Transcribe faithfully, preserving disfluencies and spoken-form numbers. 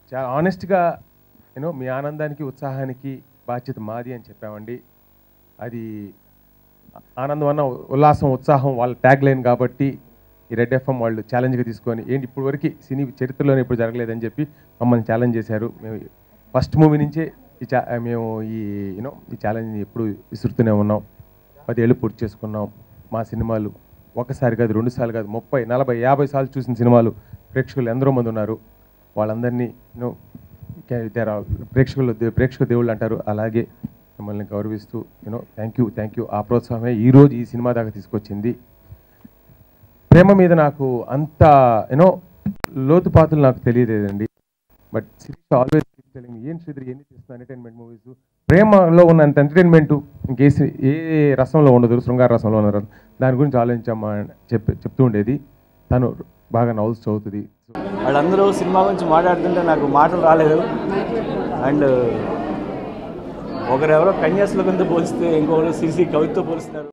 చాలా ఆనెస్ట్గా యూనో మీ ఆనందానికి ఉత్సాహానికి బాధ్యత మాది అని చెప్పామండి. అది ఆనందం అన్న ఉల్లాసం ఉత్సాహం వాళ్ళ ట్యాగ్ లైన్ కాబట్టి ఈ రెడ్ ఎఫ్ఎం వాళ్ళు ఛాలెంజ్గా తీసుకొని ఏంటి ఇప్పుడు వరకు సినీ చరిత్రలోనే ఇప్పుడు జరగలేదని చెప్పి మమ్మల్ని ఛాలెంజ్ చేశారు. మేము ఫస్ట్ మూవీ నుంచే ఈ చా మేము ఈ యూనో ఈ ఛాలెంజ్ని ఎప్పుడు విసురుతూనే ఉన్నాం. పదేళ్ళు పూర్తి చేసుకున్నాం. మా సినిమాలు ఒకసారి కాదు, రెండు సార్లు కాదు, ముప్పై నలభై యాభై సార్లు చూసిన సినిమాలు ప్రేక్షకులు ఎందరో మంది ఉన్నారు. వాళ్ళందరినీ యూనో ప్రేక్షకులు ప్రేక్షక దేవుళ్ళు అంటారు. అలాగే మిమ్మల్ని గౌరవిస్తూ you know thank you thank you ఆ ప్రోత్సాహమే ఈరోజు ఈ సినిమా దాకా తీసుకొచ్చింది. ప్రేమ మీద నాకు అంత యూనో లోతుపాతులు నాకు తెలియలేదండి. బట్ సిరీస్ ఆల్వేస్ టెలింగ్ ఏం శ్రీధర్ ఎన్ని చేస్తున్న ఎంటర్టైన్మెంట్ మూవీస్ ప్రేమలో ఉన్నంత ఎంటర్టైన్మెంట్ ఇంకే ఏ రసంలో ఉండదు, శృంగార రసంలో ఉన్నారు. దాని గురించి ఆలోచించమ్మా చెప్పి చెప్తూ ఉండేది. తను బాగా నవల్స్ చదువుతుంది. వాళ్ళందరూ సినిమా గురించి మాట్లాడుతుంటే నాకు మాటలు రాలేదు. అండ్ ఒకరెవరో కన్యాసుల కింద పోలిస్తే ఇంకొకరు సిసి కవితో పోలిస్తున్నారు.